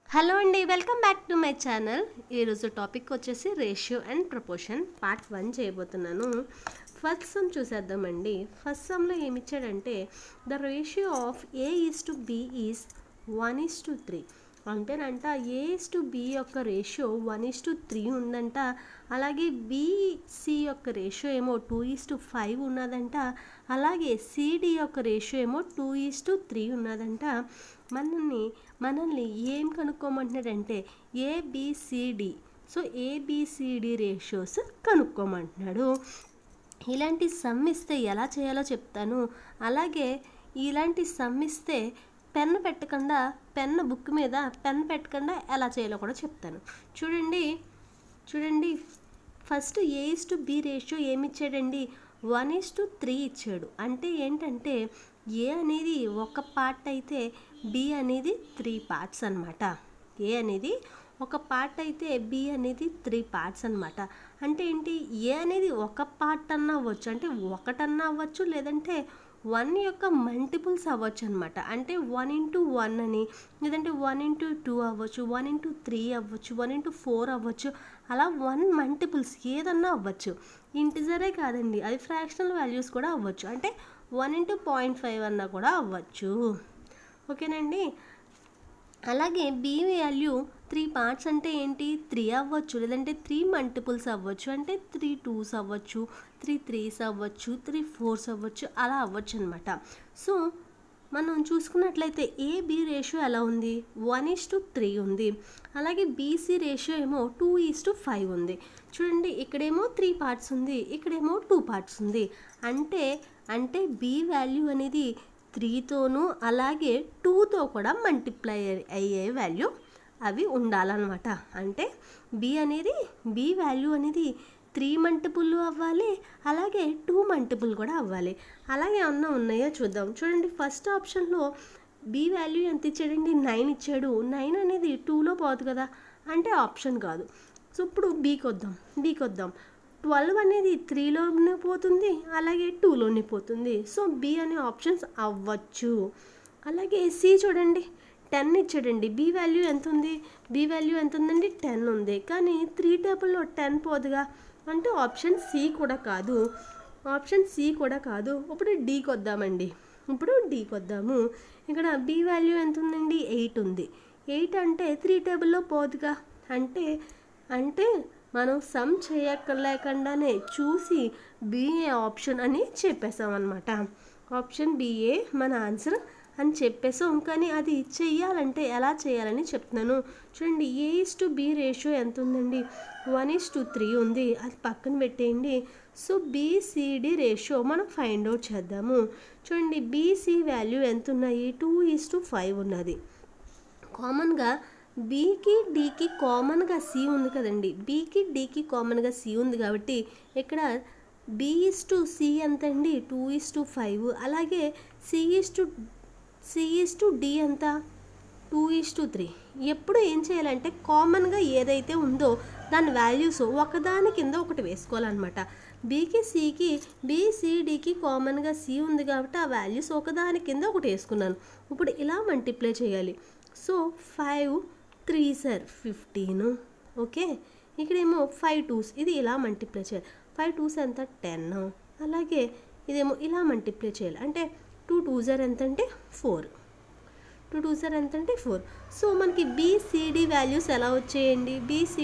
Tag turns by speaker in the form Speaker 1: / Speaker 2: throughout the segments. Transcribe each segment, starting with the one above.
Speaker 1: Hello అండి, welcome back to my channel. ఈరోజు topic వచ్చేసి రేషియో అండ్ ప్రపోర్షన్ పార్ట్ 1 చేయబోతున్నాను. ఫస్ట్ సమ్ చూసేద్దామండి. ఫస్ట్ సమ్లో ఏమిచ్చాడంటే the ratio of A:B is 1:3. అంటేనంట A:B యొక్క రేషియో 1:3 ఉందంట. అలాగే BC యొక్క రేషియో ఏమో 2:5 ఉన్నదంట. అలాగే CD యొక్క రేషియో ఏమో 2:3 ఉన్నదంట. మనల్ని ఏం కనుక్కోమంటున్నాడంటే ABCD. సో ABCD రేషియోస్ కనుక్కోమంటున్నాడు. ఇలాంటి సమ్ ఇస్తే ఎలా చేయాలో చెప్తాను. అలాగే ఇలాంటి సమ్ ఇస్తే పెన్ను బుక్ మీద పెన్ పెట్టకుండా ఎలా చేయాలో కూడా చెప్తాను. చూడండి ఫస్ట్ A:B రేషియో ఏమి ఇచ్చాడండి? 1:3 ఇచ్చాడు. అంటే ఏంటంటే A అనేది ఒక పార్ట్ అయితే B అనేది 3 పార్ట్స్ అనమాట. A అనేది ఒక పార్ట్ అయితే B అనేది 3 పార్ట్స్ అనమాట. అంటే ఏంటి? A అనేది ఒక పార్ట్ అన్నా అవ్వచ్చు, అంటే ఒకటన్నా అవ్వచ్చు, లేదంటే 1 యొక్క మల్టిపుల్స్ అవ్వచ్చు అనమాట. అంటే 1:1 అని, లేదంటే 1:2 అవ్వచ్చు, 1:3 అవ్వచ్చు, 1:4 అవ్వచ్చు. అలా 1 మల్టిపుల్స్ ఏదన్నా అవ్వచ్చు. ఇంటిజరే కాదండి, అది ఫ్రాక్షనల్ వాల్యూస్ కూడా అవ్వచ్చు. అంటే 1:0.5 అన్నా కూడా అవ్వచ్చు. ఓకేనండి. అలాగే B వాల్యూ 3 పార్ట్స్ అంటే ఏంటి? 3 అవ్వచ్చు, లేదంటే 3 మల్టిపుల్స్ అవ్వచ్చు. అంటే 3 2s అవ్వచ్చు, 3 3s అవ్వచ్చు, 3 4s అవ్వచ్చు, అలా అవ్వచ్చు అనమాట. సో మనం చూసుకున్నట్లయితే AB రేషియో ఎలా ఉంది? 1:3 ఉంది. అలాగే BC రేషియో ఏమో 2:5 ఉంది. చూడండి, ఇక్కడేమో 3 పార్ట్స్ ఉంది, ఇక్కడేమో 2 పార్ట్స్ ఉంది. అంటే B వాల్యూ అనేది 3తోనూ అలాగే 2తో కూడా మల్టిప్లై అయ్యే వాల్యూ అవి ఉండాలన్నమాట. అంటే B వాల్యూ అనేది 3 మల్టిపుల్ అవ్వాలి, అలాగే 2 మల్టిపుల్ కూడా అవ్వాలి. అలాగే ఏమన్నా ఉన్నాయో చూద్దాం. చూడండి, ఫస్ట్ ఆప్షన్లో B వాల్యూ ఎంత ఇచ్చాడండి? 9 ఇచ్చాడు. 9 అనేది 2లో పోదు కదా, అంటే ఆప్షన్ కాదు. సో ఇప్పుడు Bకి వద్దాం. 12 అనేది 3లోనే పోతుంది, అలాగే 2లోనే పోతుంది. సో B అనే ఆప్షన్స్ అవ్వచ్చు. అలాగే C చూడండి, 10 ఇచ్చాడండి. B వాల్యూ ఎంత ఉంది? B వాల్యూ ఎంత ఉందండి? 10 ఉంది. కానీ 3 టేబుల్లో 10 పోదుగా, అంటే ఆప్షన్ C కూడా కాదు. ఇప్పుడు Dకి వద్దామండి. ఇక్కడ B వాల్యూ ఎంత ఉందండి? 8 ఉంది. 8 అంటే 3 టేబుల్లో పోదుగా, అంటే మనం సమ్ చేయలేకుండానే చూసి BA ఆప్షన్ అని చెప్పేసాం అనమాట. ఆప్షన్ BA మన ఆన్సర్ అని చెప్పేసాం. కానీ అది చెయ్యాలంటే ఎలా చేయాలని చెప్తున్నాను. చూడండి, A:B రేషియో ఎంత ఉందండి? 1:3 ఉంది. అది పక్కన పెట్టేయండి. సో BCD రేషియో మనం ఫైండ్ అవుట్ చేద్దాము. చూడండి, BC వాల్యూ ఎంత ఉన్నాయి? 2:5 ఉన్నది. కామన్గా Bకి Dకి కామన్గా C ఉంది కదండి. Bకి Dకి కామన్గా C ఉంది కాబట్టి ఇక్కడ B:C ఎంత అండి? 2:5. అలాగే C:D ఎంత? 2:3. ఎప్పుడు ఏం చేయాలంటే కామన్గా ఏదైతే ఉందో దాని వాల్యూస్ ఒకదాని కింద ఒకటి వేసుకోవాలన్నమాట. BCDకి కామన్గా C ఉంది కాబట్టి ఆ వాల్యూస్ ఒకదాని కింద ఒకటి వేసుకున్నాను. ఇప్పుడు ఇలా మల్టిప్లై చేయాలి. So 5 3s 15. ఓకే, ఇక్కడేమో 5 2s, ఇది ఇలా మల్టిప్లై చేయాలి. 5 2s ఎంత? 10. అలాగే ఇదేమో ఇలా మల్టిప్లై చేయాలి. అంటే 2 2s ఎంత అంటే 4. 2 2s ఎంత అంటే 4. సో మనకి BCD వాల్యూస్ ఎలా వచ్చాయండి?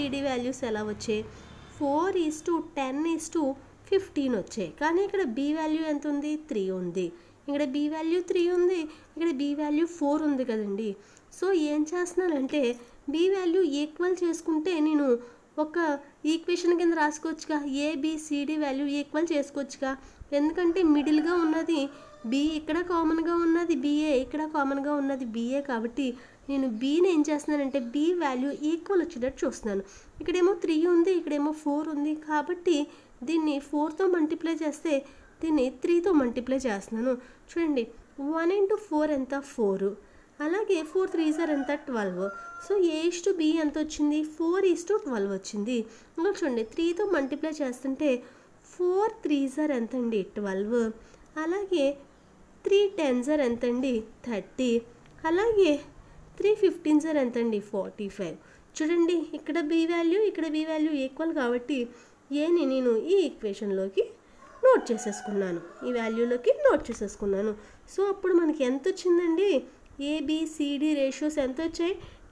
Speaker 1: 4:10:15 వచ్చాయి. కానీ ఇక్కడ B వాల్యూ ఎంత ఉంది? 3 ఉంది. ఇక్కడ B వాల్యూ 3 ఉంది, ఇక్కడ B వాల్యూ 4 ఉంది కదండి. సో ఏం చేస్తున్నానంటే B వాల్యూ ఈక్వల్ చేసుకుంటే నేను ఒక ఈక్వేషన్ కింద రాసుకోవచ్చుగా. ABCD వాల్యూ ఈక్వల్ చేసుకోవచ్చుగా. ఎందుకంటే మిడిల్గా ఉన్నది B, ఇక్కడ కామన్గా ఉన్నది BA, ఇక్కడ కామన్గా ఉన్నది BA. కాబట్టి నేను Bని ఏం చేస్తున్నానంటే B వాల్యూ ఈక్వల్ వచ్చేటట్టు చూస్తున్నాను. ఇక్కడేమో 3 ఉంది, ఇక్కడేమో 4 ఉంది. కాబట్టి దీన్ని 4తో మల్టిప్లై చేస్తే దీన్ని 3తో మల్టిప్లై చేస్తున్నాను. చూడండి, 1:4 ఎంత? 4. అలాగే 4 3s ఎంత? 12. సో A:B ఎంత వచ్చింది? 4:12 వచ్చింది. ఇంకా చూడండి, 3తో మల్టిప్లై చేస్తుంటే 4 3s ఎంత అండి? 12. అలాగే 3 10s ఎంత అండి? 30. అలాగే 3 15 సార్ ఎంత అండి 45. చూడండి ఇక్కడ బి వాల్యూ ఈక్వల్ కాబట్టి ఏని నేను ఈ ఈక్వేషన్లోకి నోట్ చేసేసుకున్నాను, ఈ వాల్యూలోకి నోట్ చేసేసుకున్నాను. సో అప్పుడు మనకి ఎంత వచ్చిందండి, ఏబిసిడి రేషియోస్ ఎంత వచ్చాయి,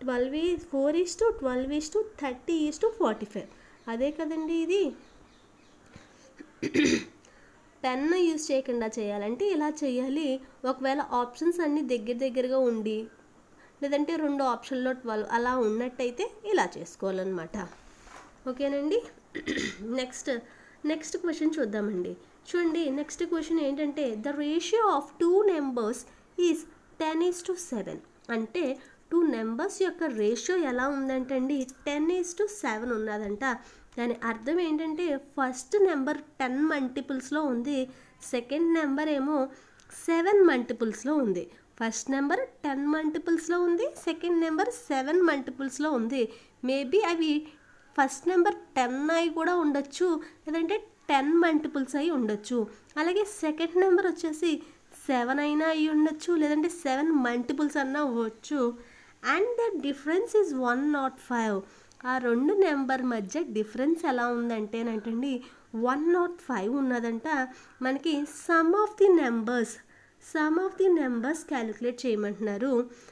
Speaker 1: 4:12:30:45. అదే కదండి ఇది. 10 యూజ్ చేయకుండా చేయాలంటే ఇలా చేయాలి. ఒకవేళ ఆప్షన్స్ అన్నీ దగ్గరగా ఉండి లేదంటే 2 ఆప్షన్లో 12 అలా ఉన్నట్టయితే ఇలా చేసుకోవాలన్నమాట. ఓకేనండి. నెక్స్ట్ క్వశ్చన్ చూద్దామండి. చూడండి నెక్స్ట్ క్వశ్చన్ ఏంటంటే the ratio of 2 numbers is 10:7. అంటే 2 నెంబర్స్ యొక్క రేషియో ఎలా ఉందంటే అండి 10:7 ఉన్నదంట. దాని అర్థం ఏంటంటే ఫస్ట్ నెంబర్ 10 మల్టిపుల్స్లో ఉంది, సెకండ్ నెంబర్ ఏమో 7 మల్టిపుల్స్లో ఉంది. ఫస్ట్ నెంబర్ 10 మల్టిపుల్స్లో ఉంది, సెకండ్ నెంబర్ 7 మల్టిపుల్స్లో ఉంది. మేబీ అవి ఫస్ట్ నెంబర్ 10 అయి కూడా ఉండొచ్చు, లేదంటే 10 మల్టిపుల్స్ అయి ఉండొచ్చు. అలాగే సెకండ్ నెంబర్ వచ్చేసి 7 అయినా అయి ఉండొచ్చు, లేదంటే 7 మల్టిపుల్స్ అన్నా అవ్వచ్చు. And the difference is 105. ఆ 2 నెంబర్ మధ్య డిఫరెన్స్ ఎలా ఉందంటేనంటండి 105 ఉన్నదంట. మనకి sum of the numbers calculate చేయమంటున్నారు.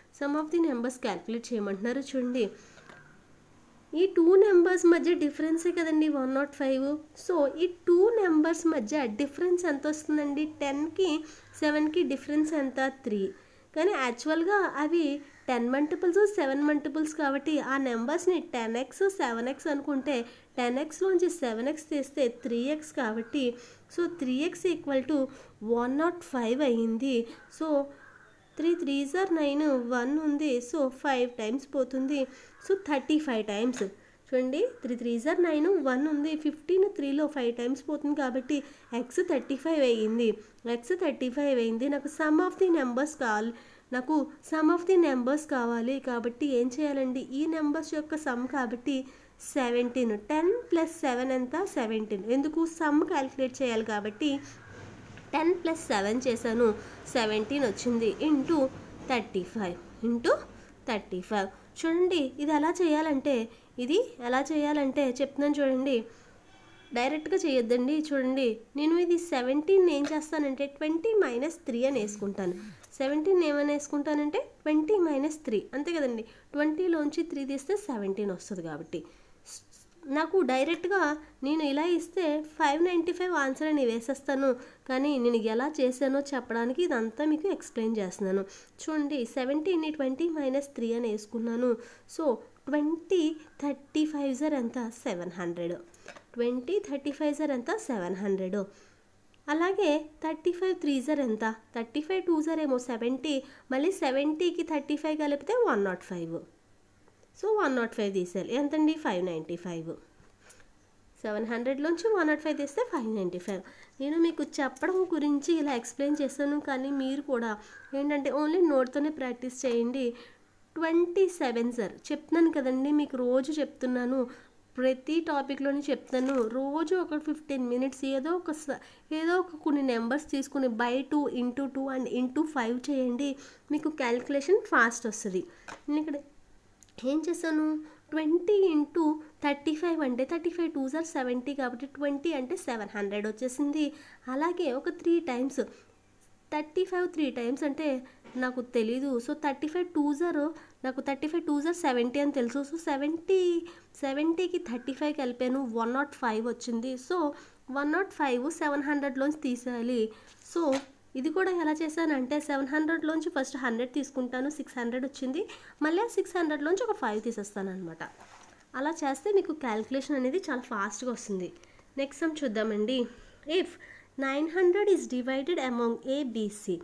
Speaker 1: చూడండి ఈ 2 నెంబర్స్ మధ్య డిఫరెన్సే కదండి 105. సో ఈ 2 నెంబర్స్ మధ్య డిఫరెన్స్ ఎంత వస్తుందండి, 10కి 7కి డిఫరెన్స్ ఎంత 3. కానీ యాక్చువల్గా అవి 10 మల్టిపుల్స్ 7 మల్టిపుల్స్ కాబట్టి ఆ నెంబర్స్ని 10x 7x అనుకుంటే 10xలోంచి 7x తీస్తే 3x కాబట్టి సో 3x = 105 అయ్యింది. సో 3 3s are 9, 1 ఉంది. సో 5 టైమ్స్ పోతుంది. So 35 times. చూడండి 3 3s are 9, 1 ఉంది. 15 3లో 5 టైమ్స్ పోతుంది కాబట్టి x 35 అయ్యింది. నాకు సమ్ ఆఫ్ ది నెంబర్స్ కావాలి కాబట్టి ఏం చేయాలండి, ఈ నెంబర్స్ యొక్క సమ్ కాబట్టి 17. 10 + 7 ఎంత 17. ఎందుకు సమ్ క్యాలిక్యులేట్ చేయాలి కాబట్టి 10 + 7 చేశాను, 17 వచ్చింది. ఇంటూ 35 చూడండి ఇది ఎలా చేయాలంటే చెప్తున్నాను చూడండి. డైరెక్ట్గా చేయొద్దండి. చూడండి నేను ఇది 17 ఏం చేస్తానంటే 20 - 3 అని వేసుకుంటాను. 17 ఏమని వేసుకుంటానంటే 20 - 3 అంతే కదండి. 20లోంచి 3 తీస్తే 17 వస్తుంది కాబట్టి నాకు డైరెక్ట్గా నేను ఇలా ఇస్తే 595 ఆన్సర్ అని వేసేస్తాను. కానీ నేను ఎలా చేశానో చెప్పడానికి ఇదంతా మీకు ఎక్స్ప్లెయిన్ చేస్తున్నాను. చూడండి 17ని 20 - 3 అని వేసుకున్నాను. సో 20 35 ఎంత 700. 20 35 ఎంత 700. అలాగే 35 3 ఎంత 35 2 ఏమో 70. మళ్ళీ 70కి 35 కలిపితే 105. సో 105 తీసేయాలి. ఎంతండి 595. 700లోంచి 105 తీస్తే 595. నేను మీకు చెప్పడం గురించి ఇలా ఎక్స్ప్లెయిన్ చేస్తాను. కానీ మీరు కూడా ఏంటంటే ఓన్లీ నోట్తోనే ప్రాక్టీస్ చేయండి. 27 సార్ చెప్తున్నాను కదండి, మీకు రోజు చెప్తున్నాను, ప్రతి టాపిక్లోనే చెప్తాను. రోజు ఒక 15 మినిట్స్ ఏదో ఒక కొన్ని నెంబర్స్ తీసుకుని by 2 × 2 అండ్ × 5 చేయండి. మీకు క్యాలిక్యులేషన్ ఫాస్ట్ వస్తుంది. నేను ఇక్కడ ఏం చేశాను 20 × 35 అంటే 35 2s are 70 కాబట్టి 20 అంటే 700 వచ్చేసింది. అలాగే ఒక 3 టైమ్స్ 35 3 టైమ్స్ అంటే నాకు తెలీదు. సో 35 2s are 70 అని తెలుసు. సో 70కి 35 కలిపాను 105 వచ్చింది. సో 105 700లోంచి తీసేయాలి. సో ఇది కూడా ఎలా చేశానంటే 700లోంచి ఫస్ట్ 100 తీసుకుంటాను, 600 వచ్చింది. మళ్ళీ 600లోంచి ఒక 5 తీసేస్తాను అనమాట. అలా చేస్తే మీకు క్యాలిక్యులేషన్ అనేది చాలా ఫాస్ట్గా వస్తుంది. నెక్స్ట్ సమ్ చూద్దామండి. If 900 is divided among A B C.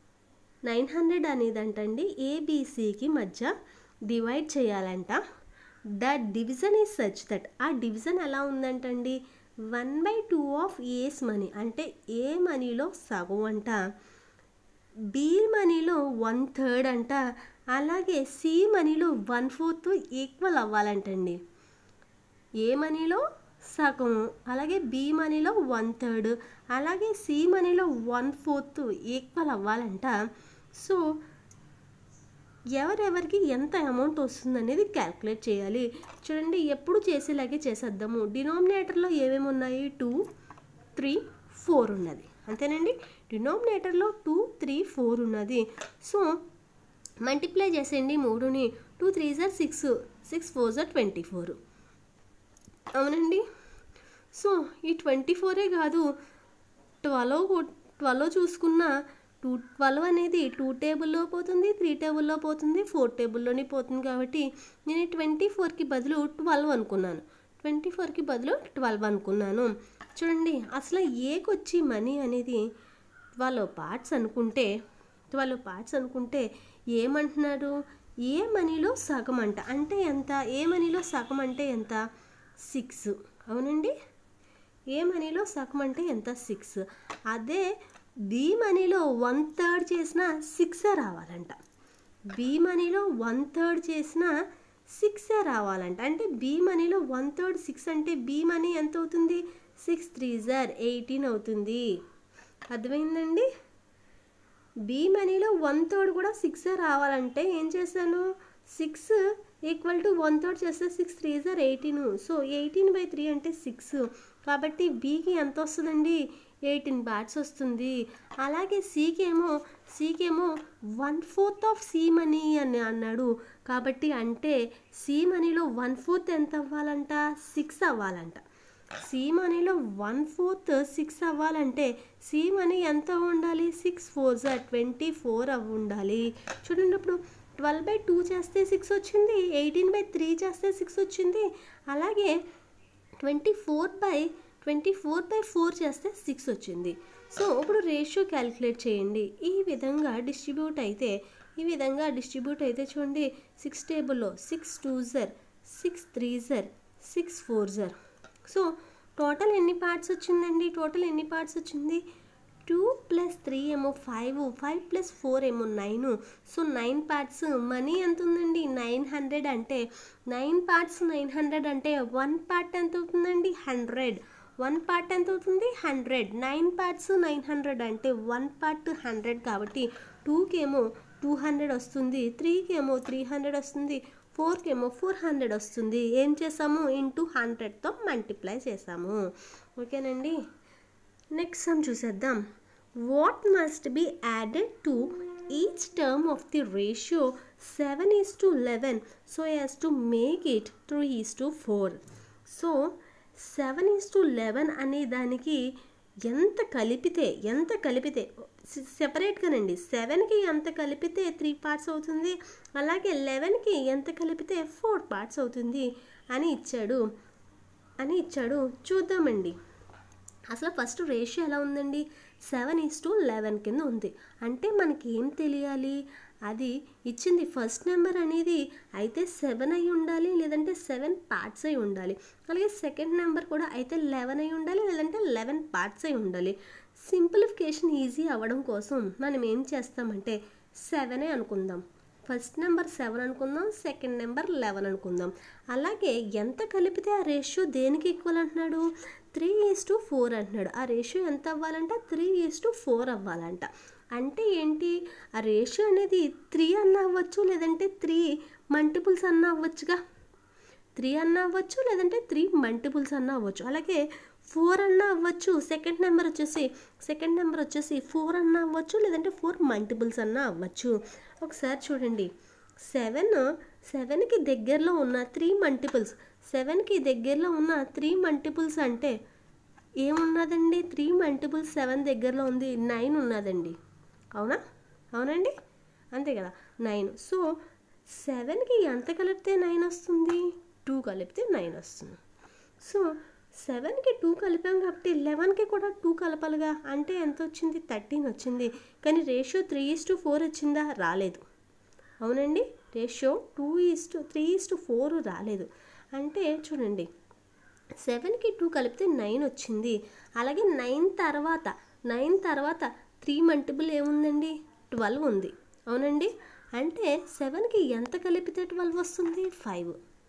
Speaker 1: 900 అనేది అంటండి ఏబిసికి మధ్య డివైడ్ చేయాలంట. The division is such that. ఆ డివిజన్ ఎలా ఉందంటండి 1/2 ఆఫ్ ఏస్ మనీ అంటే ఏ మనీలో సగం అంట, బి మనీలో 1/3 అంట, అలాగే సి మనీలో 1/4 ఈక్వల్ అవ్వాలంటండి. ఏ మనీలో సగం, అలాగే బి మనీలో 1/3, అలాగే సి మనీలో 1/4 ఈక్వల్ అవ్వాలంట. సో ఎవరెవరికి ఎంత అమౌంట్ వస్తుంది అనేది క్యాల్కులేట్ చేయాలి. చూడండి, ఎప్పుడు చేసేలాగే చేసేద్దాము. డినామినేటర్లో ఏమేమి ఉన్నాయి? 2, 3, 4 ఉన్నది, అంతేనండి. డినామినేటర్లో 2, 3, 4 ఉన్నది. సో మల్టిప్లై చేసేయండి 3ని. 2 3s are 6, 6 4s are 24. అవునండి. సో ఈ 24 కాదు, 12 చూసుకున్న 12 అనేది 2 టేబుల్లో పోతుంది, 3 టేబుల్లో పోతుంది, 4 టేబుల్లోనే పోతుంది. కాబట్టి నేను 24కి బదులు 12 అనుకున్నాను. 24కి బదులు 12 అనుకున్నాను. చూడండి, అసలు ఏకి వచ్చి మనీ అనేది 12 పార్ట్స్ అనుకుంటే ఏమంటున్నాడు? ఏ మనీలో సగం అంట. అంటే ఎంత? ఏ మనీలో సగం అంటే ఎంత? 6. అవునండి, ఏ మనీలో సగం అంటే ఎంత? 6. అదే బి మనీలో 1/3 చేసిన 6 రావాలంట. బి మనీలో 1/3 చేసిన 6 రావాలంట. అంటే బి మనీలో 1/3 6 అంటే బి మనీ ఎంత అవుతుంది? 6 3s are 18 అవుతుంది. అర్థమైందండి? బి మనీలో 1/3 కూడా 6 రావాలంటే ఏం చేశాను? 6 ఈక్వల్ టు 1/3 చేస్తే 6 3s are 18. సో 18/3 అంటే 6. కాబట్టి బికి ఎంత వస్తుందండి? 18 పార్ట్స్ వస్తుంది. అలాగే సికేమో 1/4 ఆఫ్ సి మనీ అని అన్నాడు. కాబట్టి అంటే సి మనీలో 1/4 ఎంత అవ్వాలంట? 6 అవ్వాలంట. సి మనీలో 1/4 6 అవ్వాలంటే సి మనీ ఎంత ఉండాలి? 6 4s are 24 అవి ఉండాలి. చూడండి, ఇప్పుడు 12/2 చేస్తే 6 వచ్చింది, 18/3 చేస్తే 6 వచ్చింది. అలాగే 24/4 చేస్తే 6 వచ్చింది. సో ఇప్పుడు రేషియో క్యాలిక్యులేట్ చేయండి. ఈ విధంగా డిస్ట్రిబ్యూట్ అయితే చూడండి, 6 టేబుల్లో 6 2s are 6 3s are 6 4s are. So total ఎన్ని పార్ట్స్ వచ్చిందండి? 2 + 3 ఏమో 5, 5 + 4 ఏమో 9. So 9 parts. మనీ ఎంత ఉందండి? 900. అంటే 9 పార్ట్స్ 900 అంటే 1 పార్ట్ ఎంత అవుతుందండి? 100. 1 పార్ట్ ఎంత అవుతుంది? 100. 9 పార్ట్స్ 900 అంటే 1 పార్ట్ 100. కాబట్టి 2కేమో 200 వస్తుంది, 3కేమో 300 వస్తుంది, 4కేమో 400 వస్తుంది. ఏం చేసాము? ఇంటూ 100తో మల్టిప్లై చేసాము. ఓకేనండి. నెక్స్ట్ సమ్ చూసేద్దాం. What must be added to each term of the ratio 7:11 so as to make it 3:4. సో 7:11 అనే దానికి ఎంత కలిపితే సెపరేట్గానండి, 7కి ఎంత కలిపితే 3 పార్ట్స్ అవుతుంది, అలాగే 11కి ఎంత కలిపితే 4 పార్ట్స్ అవుతుంది అని ఇచ్చాడు. చూద్దామండి. అసలు ఫస్ట్ రేషియో ఎలా ఉందండి? 7:11 కింద ఉంది. అంటే మనకి ఏం తెలియాలి? అది ఇచ్చింది ఫస్ట్ నెంబర్ అనేది అయితే 7 అయి ఉండాలి, లేదంటే 7 పార్ట్స్ అయి ఉండాలి. అలాగే సెకండ్ నెంబర్ కూడా అయితే 11 అయి ఉండాలి, లేదంటే 11 పార్ట్స్ అయి ఉండాలి. సింప్లిఫికేషన్ ఈజీ అవ్వడం కోసం మనం ఏం చేస్తామంటే 7 అనుకుందాం. ఫస్ట్ నెంబర్ 7 అనుకుందాం, సెకండ్ నెంబర్ 11 అనుకుందాం. అలాగే ఎంత కలిపితే ఆ రేషియో దేనికి ఈక్వల్ అంటున్నాడు? 3:4 అంటున్నాడు. ఆ రేషియో ఎంత అవ్వాలంట? 3:4 అవ్వాలంట. అంటే ఏంటి? ఆ రేషియో అనేది 3 అన్న అవ్వచ్చు, లేదంటే 3 మల్టిపుల్స్ అన్న అవ్వచ్చుగా. 3 అన్న అవ్వచ్చు, లేదంటే 3 మల్టిపుల్స్ అన్న అవ్వచ్చు. అలాగే 4 అన్న అవ్వచ్చు. సెకండ్ నెంబర్ వచ్చేసి 4 అన్న అవ్వచ్చు, లేదంటే 4 మల్టిపుల్స్ అన్న అవ్వచ్చు. ఒకసారి చూడండి, 7కి దగ్గరలో ఉన్న 3 మల్టిపుల్స్, 7కి దగ్గరలో ఉన్న 3 మల్టిపుల్స్ అంటే ఏమున్నదండి? 3 మల్టిపుల్స్ 7 దగ్గరలో ఉంది, 9 ఉన్నదండి. అవునండి, అంతే కదా, 9. సో 7కి ఎంత కలిపితే 9 వస్తుంది? 2 కలిపితే 9 వస్తుంది. సో 7కి 2 కలిపాం కాబట్టి 11కి కూడా 2 కలపాలిగా. అంటే ఎంత వచ్చింది? 13 వచ్చింది. కానీ రేషియో 3:4 వచ్చిందా? రాలేదు. అవునండి, రేషియో 3:4 రాలేదు. అంటే చూడండి, 7కి 2 కలిపితే 9 వచ్చింది. అలాగే 9 తర్వాత 3 మల్టిపుల్ ఏముందండి? 12 ఉంది. అవునండి, అంటే 7కి ఎంత కలిపితే 12 వస్తుంది? 5.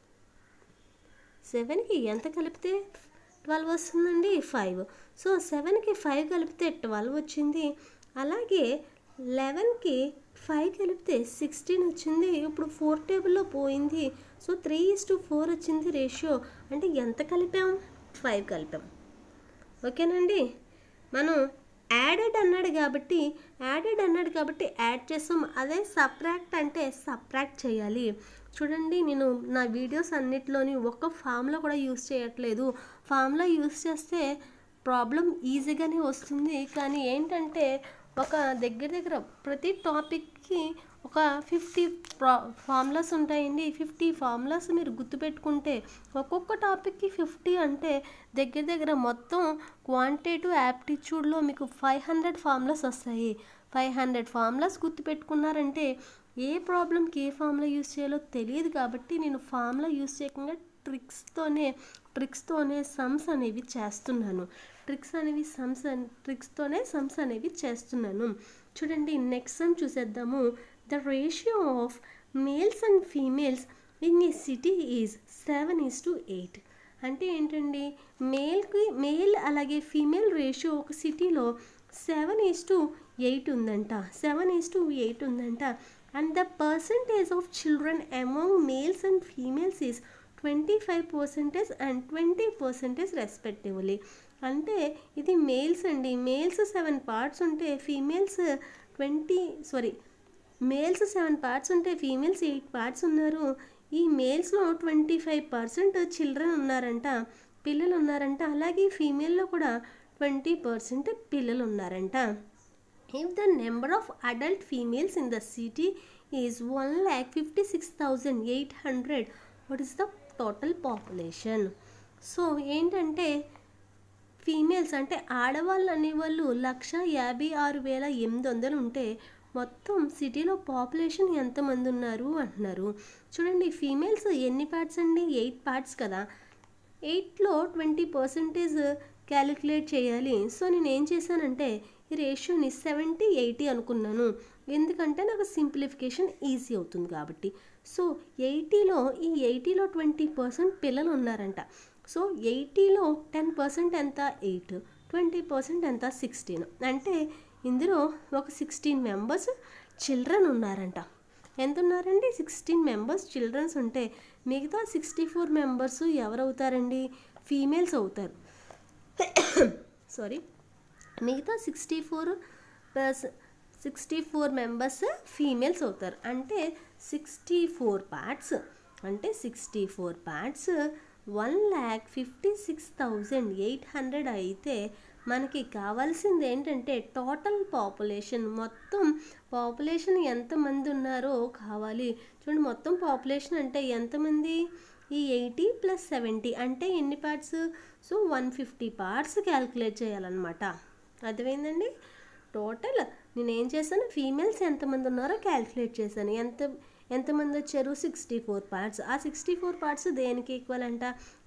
Speaker 1: 7కి ఎంత కలిపితే 12 వస్తుందండి? 5. సో 7కి 5 కలిపితే 12 వచ్చింది. అలాగే 11కి 5 కలిపితే 16 వచ్చింది. ఇప్పుడు 4 టేబుల్లో పోయింది. సో 3:4 వచ్చింది రేషియో. అంటే ఎంత కలిపాం? 5 కలిపాం. ఓకేనండి. మనం యాడెడ్ అన్నాడు కాబట్టి యాడ్ చేస్తాం. అదే సబ్ట్రాక్ట్ అంటే సబ్ట్రాక్ట్ చేయాలి. చూడండి, నేను నా వీడియోస్ అన్నిటిలోని ఒక్క ఫార్ములా కూడా యూస్ చేయట్లేదు. ఫార్ములా యూస్ చేస్తే ప్రాబ్లం ఈజీగానే వస్తుంది. కానీ ఏంటంటే ఒక దగ్గర ప్రతి టాపిక్కి ఒక 50 ఫార్ములాస్ ఉంటాయండి. 50 ఫార్ములాస్ మీరు గుర్తుపెట్టుకుంటే ఒక్కొక్క టాపిక్కి 50 అంటే దగ్గర మొత్తం క్వాంటిటేటివ్ యాప్టిట్యూడ్లో మీకు 500 ఫార్ములాస్ వస్తాయి. 500 ఫార్ములాస్ గుర్తుపెట్టుకున్నారంటే ఏ ప్రాబ్లంకి ఏ ఫార్ములా యూస్ చేయాలో తెలియదు. కాబట్టి నేను ఫార్ములా యూస్ చేయకుండా ట్రిక్స్తోనే సమ్స్ అనేవి చేస్తున్నాను. ట్రిక్స్తోనే సమ్స్ అనేవి చేస్తున్నాను. చూడండి, నెక్స్ట్ సమ్ చూసేద్దాము. The ratio of males and females in a city is 7:8. అంటే ఏంటండి, మేల్ అలాగే ఫీమేల్ రేషియో ఒక సిటీలో 7:8 ఉందంట. 7:8 ఉందంట. And the percentage of children among males and females is 25% and 20% respectively. అంటే ఇది మేల్స్ అండి. మేల్స్ 7 పార్ట్స్ ఉంటే ఫీమేల్స్ మేల్స్ 7 పార్ట్స్ ఉంటే ఫీమేల్స్ 8 పార్ట్స్ ఉన్నారు. ఈ మేల్స్లో 25% చిల్డ్రన్ ఉన్నారంట, పిల్లలు ఉన్నారంట. అలాగే ఫీమేల్లో కూడా 20% పిల్లలు ఉన్నారంట. If the number of adult females in the city is 1,56,800, what is the total population? So ఏంటంటే ఫీమేల్స్ అంటే ఆడవాళ్ళు అనేవాళ్ళు 1,56,800 ఉంటే మొత్తం సిటీలో పాపులేషన్ ఎంతమంది ఉన్నారు అంటున్నారు. చూడండి, ఫీమేల్స్ ఎన్ని పార్ట్స్ అండి? 8 పార్ట్స్ కదా. 8లో 20% క్యాలిక్యులేట్ చేయాలి. సో నేను ఏం చేశానంటే ఈ రేషియోని 70:80 అనుకున్నాను. ఎందుకంటే నాకు సింప్లిఫికేషన్ ఈజీ అవుతుంది కాబట్టి. సో 80లో 20% పిల్లలు ఉన్నారంట. సో 80లో 10% ఎంత? 8. 20% ఎంత? 16. అంటే ఇందులో ఒక 16 మెంబర్స్ చిల్డ్రన్ ఉన్నారంట. ఎంత ఉన్నారండి? 16 మెంబర్స్ చిల్డ్రన్స్ ఉంటే మిగతా 64 మెంబర్స్ ఎవరవుతారండి? ఫీమేల్స్ అవుతారు. మిగతా 64 మెంబర్స్ ఫీమేల్స్ అవుతారు. అంటే 64 పార్ట్స్ 1,56,800 అయితే మనకి కావాల్సింది ఏంటంటే టోటల్ పాపులేషన్, మొత్తం పాపులేషన్ ఎంతమంది ఉన్నారో కావాలి. చూడండి, మొత్తం పాపులేషన్ అంటే ఎంతమంది? ఈ 80 + 70 అంటే ఎన్ని పార్ట్స్? సో 150 పార్ట్స్ క్యాల్కులేట్ చేయాలన్నమాట. అర్థమైందండి? టోటల్ నేను ఏం చేశాను, ఫీమేల్స్ ఎంతమంది ఉన్నారో క్యాల్కులేట్ చేశాను. ఎంతమంది వచ్చారు? 64 పార్ట్స్. ఆ 64 పార్ట్స్ దేనికి ఈక్వల్ అంట?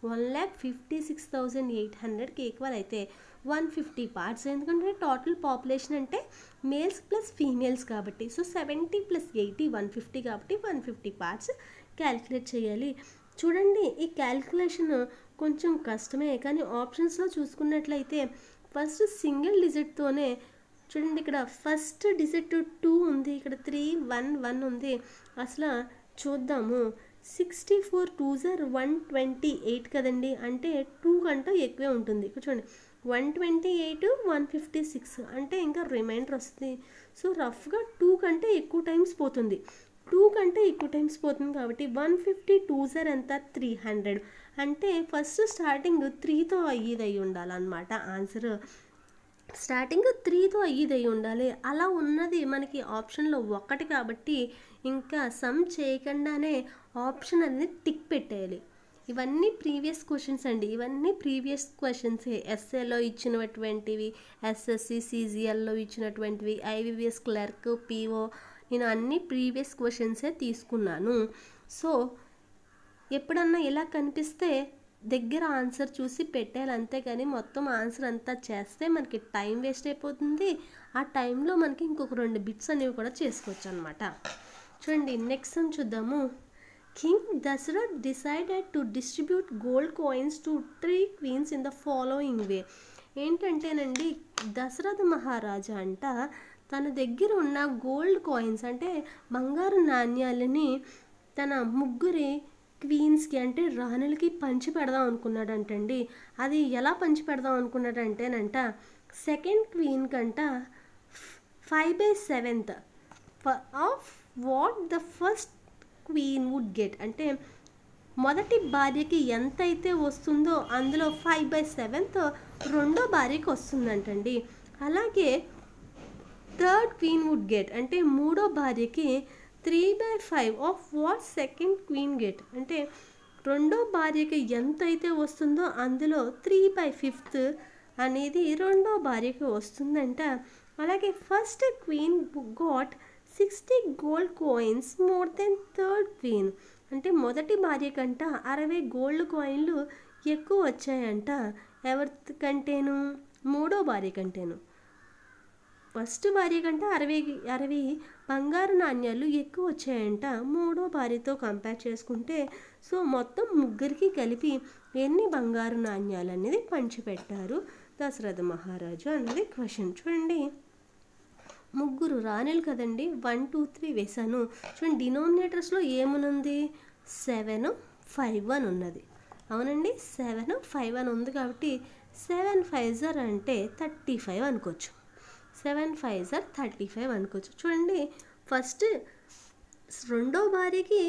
Speaker 1: 1,56,800కి ఈక్వల్. అయితే 150 పార్ట్స్, ఎందుకంటే టోటల్ పాపులేషన్ అంటే మేల్స్ ప్లస్ ఫీమేల్స్ కాబట్టి. సో 70 + 80 150 కాబట్టి 150 పార్ట్స్ క్యాల్కులేట్ చేయాలి. చూడండి, ఈ క్యాల్కులేషన్ కొంచెం కష్టమే. కానీ ఆప్షన్స్లో చూసుకున్నట్లయితే ఫస్ట్ సింగిల్ డిజిట్తోనే, చూడండి ఇక్కడ ఫస్ట్ డిజిట్ 2 ఉంది, ఇక్కడ 3 1 1 ఉంది. అసలు చూద్దాము. 64 2s are 128 కదండి. అంటే 2 కంటే ఎక్కువే ఉంటుంది. ఇక్కడ చూడండి, 128 156 అంటే ఇంకా రిమైండర్ వస్తుంది. సో రఫ్గా 2 కంటే ఎక్కువ టైమ్స్ పోతుంది. కాబట్టి 150 2s are ఎంత? 300. అంటే ఫస్ట్ స్టార్టింగ్ 3తో అయ్యి ఉండాలన్నమాట. ఆన్సర్ స్టార్టింగ్ 3తో అయ్యి ఉండాలి. అలా ఉన్నది మనకి ఆప్షన్లో 1 కాబట్టి ఇంకా సమ్ చేయకుండానే ఆప్షన్ అనేది టిక్ పెట్టేయాలి. ఇవన్నీ ప్రీవియస్ క్వశ్చన్స్ అండి. ఎస్ఏలో ఇచ్చినటువంటివి, ఎస్ఎస్సి సిజిఎల్లో ఇచ్చినటువంటివి, ఐవివిఎస్ క్లర్క్, పిఓ, నేను అన్ని ప్రీవియస్ క్వశ్చన్సే తీసుకున్నాను. సో ఎప్పుడన్నా ఇలా కనిపిస్తే దగ్గర ఆన్సర్ చూసి పెట్టాలి, అంతేగాని మొత్తం ఆన్సర్ అంతా చేస్తే మనకి టైం వేస్ట్ అయిపోతుంది. ఆ టైంలో మనకి ఇంకొక 2 బిట్స్ అనేవి కూడా చేసుకోవచ్చు అనమాట. చూడండి, నెక్స్ట్ సమ్ చూద్దాము. King Dasharath decided to distribute gold coins to 3 queens in the following way. ఏంటంటేనండి, దశరథ మహారాజా అంట తన దగ్గర ఉన్న గోల్డ్ కాయిన్స్ అంటే బంగారు నాణ్యాలని తన ముగ్గురి క్వీన్స్కి అంటే రాణులకి పంచి పెడదాం అనుకున్నాడంటండి. అది ఎలా పంచి పెడదాం అనుకున్నాడంటేనంట సెకండ్ క్వీన్ కంట 5/7 of what the first queen would get. అంటే మొదటి భార్యకి ఎంతైతే వస్తుందో అందులో 5/7 రెండో భార్యకి వస్తుందంటండి. అలాగే థర్డ్ క్వీన్ వుడ్ గెట్ అంటే మూడో భార్యకి 3/5 of what second queen get. అంటే రెండో భార్యకి ఎంతైతే వస్తుందో అందులో 3/5 అనేది రెండో భార్యకి వస్తుందంట. అలాగే first queen got 60 gold coins more than third queen. అంటే మొదటి భార్య కంట 60 గోల్డ్ కాయిన్లు ఎక్కువ వచ్చాయంట. ఎవరికంటేను? మూడో భార్య కంటేను. ఫస్ట్ భార్య కంటే 60 బంగారు నాణ్యాలు ఎక్కువ వచ్చాయంట మూడో భార్యతో కంపేర్ చేసుకుంటే. సో మొత్తం ముగ్గురికి కలిపి ఎన్ని బంగారు నాణ్యాలు అనేది పంచిపెట్టారు దశరథ మహారాజు అన్నది క్వశ్చన్. చూడండి, ముగ్గురు రాణులు కదండి, 1 2 3 వేశాను. చూడండి, డినోమినేటర్స్లో ఏమునుంది? 7 5 అని ఉన్నది. అవునండి, 7 5 అని ఉంది కాబట్టి 7 5 అంటే 35 అనుకోవచ్చు. 7 5 35 అనుకోవచ్చు. చూడండి, ఫస్ట్ రెండో భార్యకి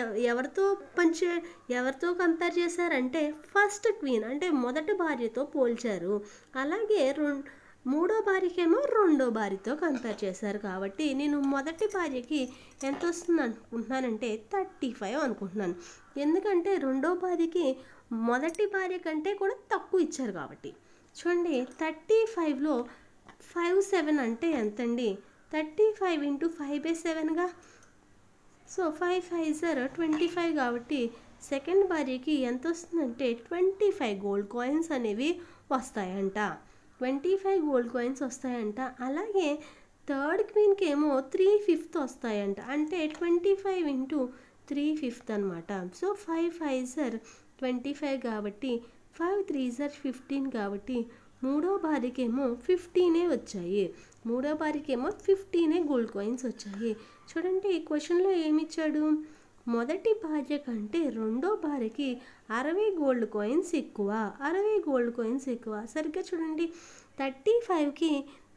Speaker 1: ఎవరితో కంపేర్ చేశారంటే ఫస్ట్ క్వీన్ అంటే మొదటి భార్యతో పోల్చారు. అలాగే మూడో భార్యకేమో రెండో భార్యతో కంపేర్ చేశారు. కాబట్టి నేను మొదటి భార్యకి ఎంత వస్తుంది అనుకుంటున్నానంటే 35 అనుకుంటున్నాను. ఎందుకంటే రెండో భార్యకి మొదటి భార్య కంటే కూడా తక్కువ ఇచ్చారు కాబట్టి. చూడండి, 35లో 5 7 అంటే ఎంతండి? 35 × 5/7గా. సో 5 5 25 కాబట్టి సెకండ్ భార్యకి ఎంత వస్తుందంటే 25 గోల్డ్ కాయిన్స్ అనేవి వస్తాయంట. 25 గోల్డ్ కాయిన్స్ వస్తాయంట. అలాగే థర్డ్ క్వీన్కి ఏమో 3/5 వస్తాయంట. అంటే 25 × 3/5 అనమాట. సో 5 5 25 కాబట్టి 5 3 15 కాబట్టి మూడో భార్యకేమో 15 వచ్చాయి. మూడో భార్యకేమో 15 గోల్డ్ కాయిన్స్ వచ్చాయి. చూడండి, ఈ క్వశ్చన్లో ఏమిచ్చాడు? మొదటి భార్య కంటే రెండో భార్యకి 60 గోల్డ్ కాయిన్స్ ఎక్కువ. 60 గోల్డ్ కాయిన్స్ ఎక్కువ. సరిగ్గా చూడండి, 35కి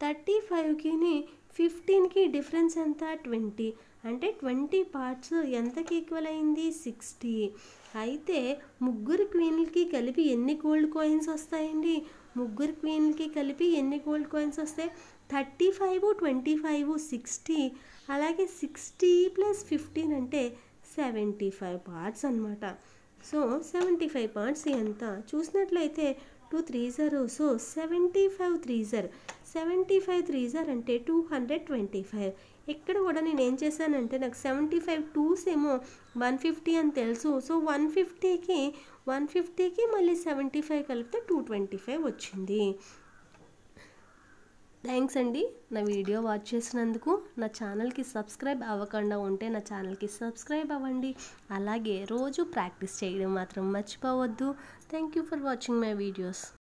Speaker 1: 15కి డిఫరెన్స్ ఎంత? 20. అంటే 20 పార్ట్స్ ఎంతకి ఈక్వల్ అయింది? 60. అయితే ముగ్గురు క్వీన్లకి కలిపి ఎన్ని గోల్డ్ కాయిన్స్ వస్తాయండి? ముగ్గురు క్వీన్లకి కలిపి ఎన్ని గోల్డ్ కాయిన్స్ వస్తాయి? 35 25 60. అలాగే 60 + 15 అంటే 75 పార్ట్స్ అనమాట. సో 75 పార్ట్స్ ఎంత చూసినట్లయితే 2 3 సో 75 3 అంటే 225. ఇక్కడ కూడా నేను ఏం చేశానంటే నాకు 75 2s ఏమో 150 అని తెలుసు. సో 150కి మళ్ళీ 75 కలిపితే 225 వచ్చింది. థ్యాంక్స్ అండి నా వీడియో వాచ్ చేసినందుకు. నా ఛానల్కి సబ్స్క్రైబ్ అవ్వకుండా ఉంటే నా ఛానల్కి సబ్స్క్రైబ్ అవ్వండి. అలాగే రోజు ప్రాక్టీస్ చేయడం మాత్రం మర్చిపోవద్దు. Thank you for watching my videos.